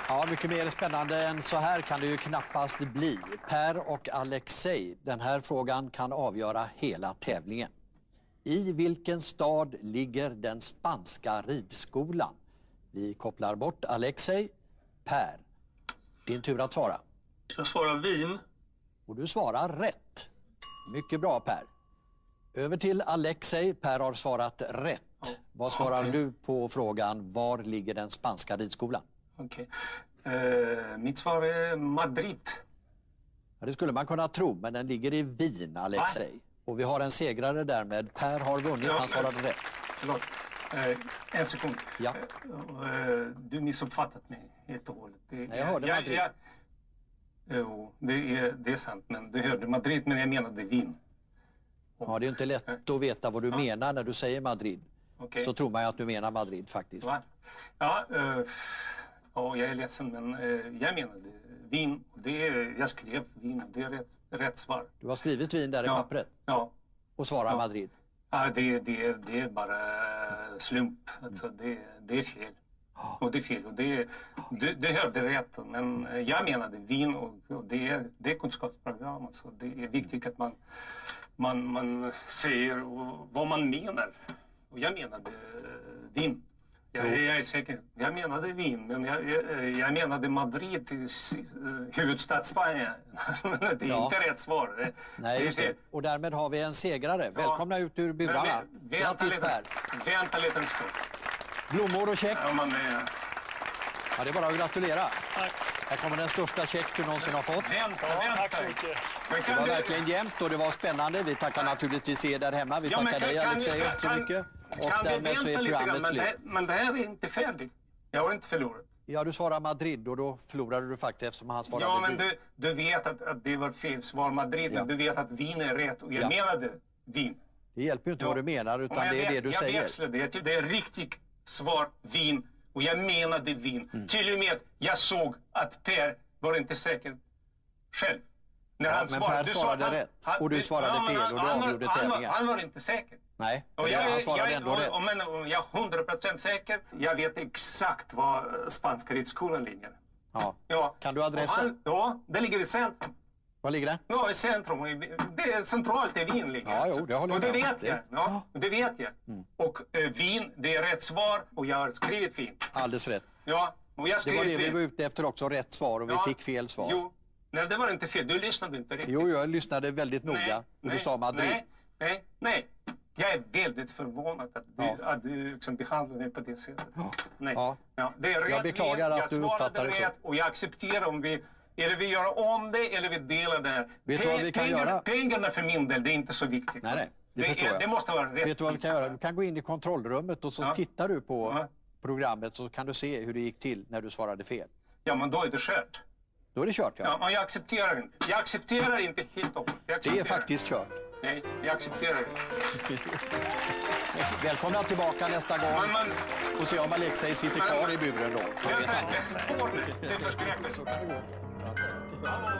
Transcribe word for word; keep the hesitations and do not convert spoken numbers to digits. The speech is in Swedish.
Ja, mycket mer spännande än så här kan det ju knappast bli. Per och Alexej, den här frågan kan avgöra hela tävlingen. I vilken stad ligger den spanska ridskolan? Vi kopplar bort Alexej. Per, din tur att svara. Jag svarar Wien. Och du svarar rätt. Mycket bra, Per. Över till Alexej. Per har svarat rätt. Oh, Vad svarar okay. du på frågan, var ligger den spanska ridskolan? Okej. Okay. Uh, mitt svar är Madrid. Ja, det skulle man kunna tro, men den ligger i Wien, Alexej. Ah. Och vi har en segrare därmed. Per har vunnit, ja, han svarade rätt. Förlåt. Uh, en sekund. Ja. Uh, uh, du missuppfattat mig helt och hållet. Det, Nej, jag hörde jag, Madrid. Jag, Jo, det är, det är sant, men du hörde Madrid, men jag menade Wien. Och, ja, det är inte lätt att veta vad du ja. menar när du säger Madrid. Okay. Så tror man ju att du menar Madrid faktiskt. Va? Ja, uh, ja, jag är ledsen, men uh, jag menade Wien. Det är, jag skrev Wien, det är rätt, rätt svar. Du har skrivit Wien där ja. i pappret? Ja. Och svarar ja. Madrid? Ja, det, det, det är bara slump. Alltså, det, det är fel. Och det är fel. Och det, det, det hörde rätt. Men jag menade Wien och, och det, är, det är kunskapsprogram. Alltså. Det är viktigt att man, man, man säger vad man menar. Och jag menade Wien. Jag, jag är säker. Jag menade Wien, men jag, jag, jag menade Madrid till huvudstad Spanien. Det är ja. inte rätt svar. Det, Nej, just det. Och därmed har vi en segrare. Ja. Välkomna ut ur burarna. Grattis, Per. Vänta lite en stund. Blommor och check. Ja, man är... ja, det är bara att gratulera. Tack. Här kommer den största check du någonsin har fått. Vänta, ja, vänta. Tack så mycket. Det var verkligen jämnt och det var spännande. Vi tackar naturligtvis er där hemma. Vi ja, tackar kan, dig, kan, Alexej, kan, så mycket. Och kan därmed så är programmet slut. Men, men det här är inte färdigt. Jag har inte förlorat. Ja, du svarar Madrid och då förlorade du faktiskt eftersom han svarade Ja, men Wien. du, du vet att, att det var fel svar Madrid. Ja. Du vet att Wien är rätt och jag ja. menade Wien. Det hjälper ju inte ja. vad du menar utan det är det du jag säger. Jag det. Det är riktigt svar Wien och jag menade Wien. Mm. Till och med jag såg att Per var inte säker själv. När ja, han men svarade, Per svarade han, rätt han, och du svarade ja, fel han, och du han, avgjorde han, tävlingen. Han, han var inte säker. Nej, och jag, han svarade jag, ändå och, rätt. Och, men, och jag är hundra procent säker. Jag vet exakt var spanska ridskolan ligger. Ja. Ja. Kan du adressen? Han, ja, det ligger i centrum. Var ligger det? Ja, i centrum. Det är centralt i Wien ligger. Ja, jo, det håller och det jag vet jag. Ja, det vet jag. Mm. Och eh, Wien, det är rätt svar och jag har skrivit Wien. Alldeles rätt. Ja, och jag det var det vi var ute efter också, rätt svar och vi ja. fick fel svar. Jo, nej, det var inte fel. Du lyssnade inte riktigt. Jo, jag lyssnade väldigt noga nej, och nej, du sa Madrid. Nej, nej, nej. Jag är väldigt förvånad att du, ja. att du liksom behandlar mig på det sättet. Ja. Nej. Ja. Ja, det är rätt. Jag beklagar att jag du uppfattar det så. Och jag accepterar om vi... Eller vi gör om det eller vi delar det. Vet du vad vi kan pengarna, göra? Pengarna för min del, det är inte så viktigt. Nej, nej. Det, det förstår är, jag. Det måste vara rätt. Vet du vad vi kan göra? Du kan gå in i kontrollrummet och så ja. tittar du på ja. programmet så kan du se hur det gick till när du svarade fel. Ja, men då är det kört. Då är det kört, ja. Ja, men jag accepterar inte. Jag accepterar inte helt och hållet. Det är faktiskt kört. Nej, jag accepterar inte. Välkomna tillbaka nästa gång. Man, man, får se om Alexej sitter kvar i buren då. Jag vet inte. Det är förskräckligt. Så kan det gå.